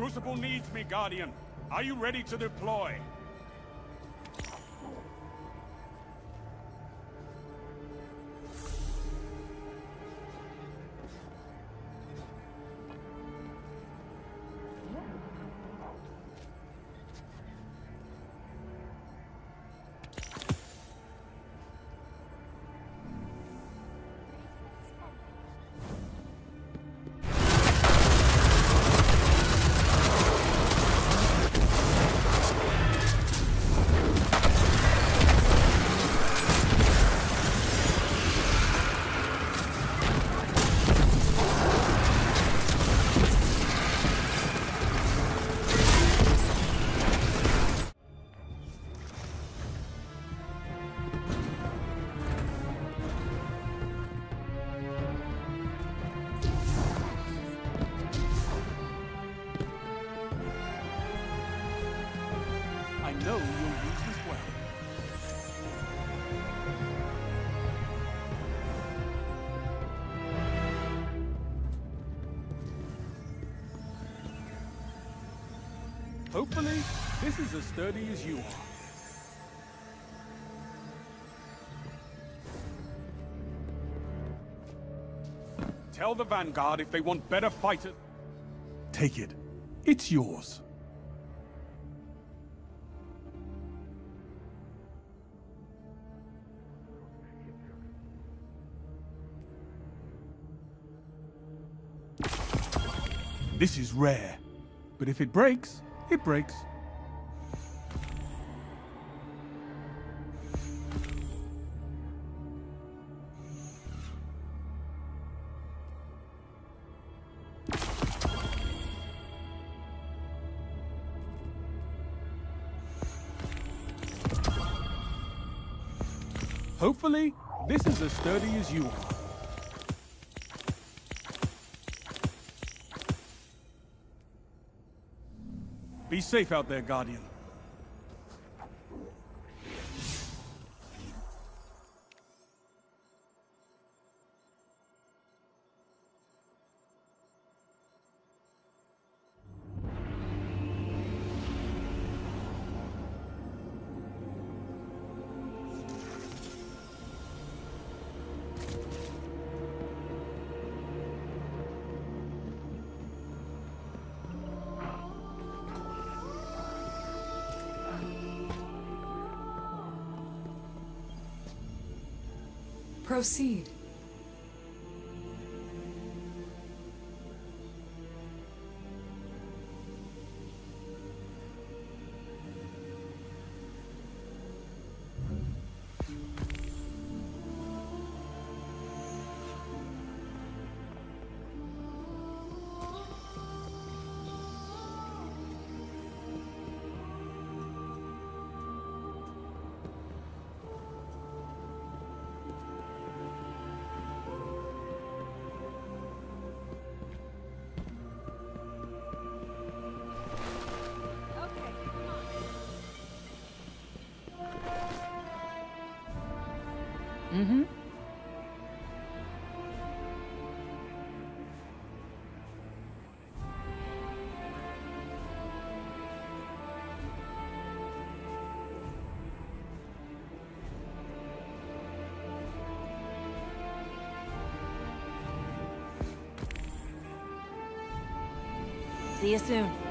Crucible needs me, Guardian. Are you ready to deploy? I know you'll use this well. Hopefully, this is as sturdy as you are. Tell the Vanguard if they want better fighters. Take it. It's yours. This is rare, but if it breaks, it breaks. Hopefully, this is as sturdy as you are. Be safe out there, Guardian. Proceed. Mm-hmm. See you soon.